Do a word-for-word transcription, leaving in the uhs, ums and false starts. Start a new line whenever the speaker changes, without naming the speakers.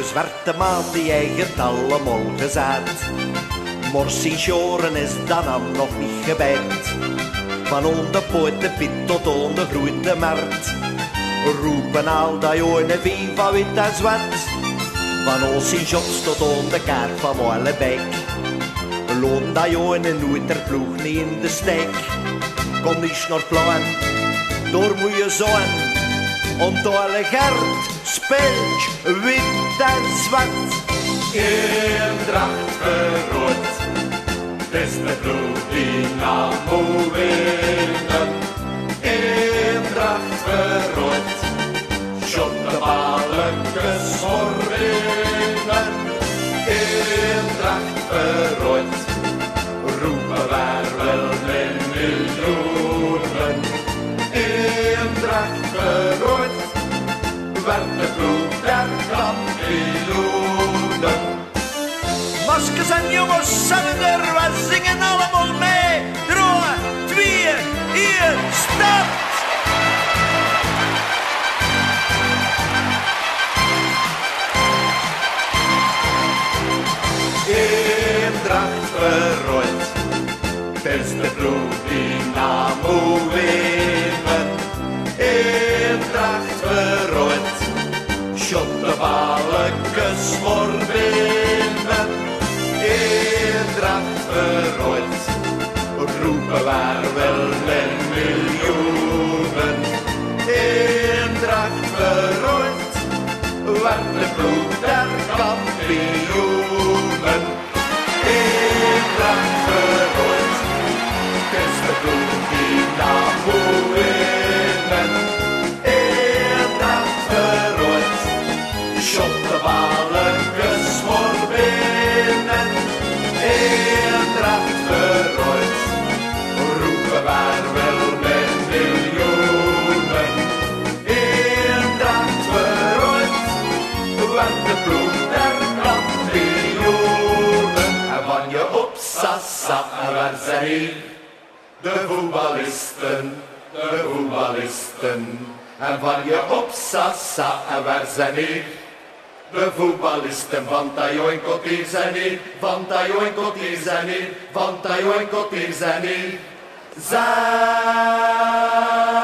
de Zwerte Maan die eget allemool gezeid. Maar Sint Joren is dan aan nog niet gebeerd. Van onder Poitepit tot onder Groeite Mert. Roepen al die ajoinen viva, wit en zwert. Van ons Sint Job tot onder keirk van Moilebeik. Loon die ajoinen nooit ter ploeg niet in de steik. Kom niet naar ploin, door moeje, zoin. Om te hoileg, speltj, wit en zwert.
Iendracht Veroit, het is de ploeg die na moet winnen. Iendracht Veroit, schot de balletjes voor winnen. Iendracht Veroit, roepen waar wel met miljoenen. Iendracht Veroit, werd de ploeg der kampioenen.
Maskers en jongens zijn er, we zingen allemaal mee. Drie, twee, één, start!
Iendracht Veroit, het is de ploeg die na moet winnen. Iendracht Veroit, schot de balletjes voor winnen. Iendracht Veroit, roepen waar wel met miljoenen. Iendracht Veroit, werd de ploeg der kampioenen. Iendracht Veroit, het is de ploeg die na moet winnen. Iendracht Veroit, schot de balletjes voor winnen. Iendracht Veroit, roepen waar wel met miljoenen. Iendracht Veroit, werd de ploeg der kampioenen. En van je op sassa, en waar zijn hier de voetballisten, de voetballisten. En van je op sassa, en waar zijn hier de voetballisten. Van ajoinen hier zijn hier, van ajoinen hier zijn hier, van ajoinen hier zijn hier. Zijn